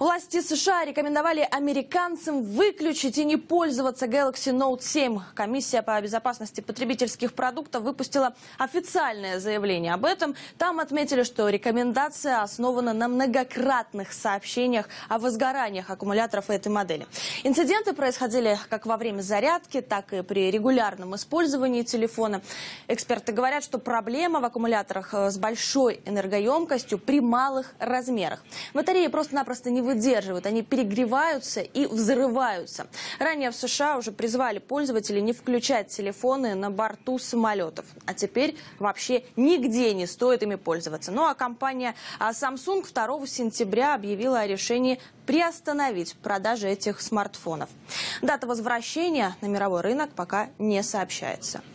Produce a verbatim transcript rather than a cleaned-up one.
Власти США рекомендовали американцам выключить и не пользоваться Galaxy Note семь. Комиссия по безопасности потребительских продуктов выпустила официальное заявление об этом. Там отметили, что рекомендация основана на многократных сообщениях о возгораниях аккумуляторов этой модели. Инциденты происходили как во время зарядки, так и при регулярном использовании телефона. Эксперты говорят, что проблема в аккумуляторах с большой энергоемкостью при малых размерах. Батареи просто-напросто не выдерживают, они перегреваются и взрываются. Ранее в США уже призвали пользователей не включать телефоны на борту самолетов. А теперь вообще нигде не стоит ими пользоваться. Ну а компания Samsung второго сентября объявила о решении приостановить продажи этих смартфонов. Дата возвращения на мировой рынок пока не сообщается.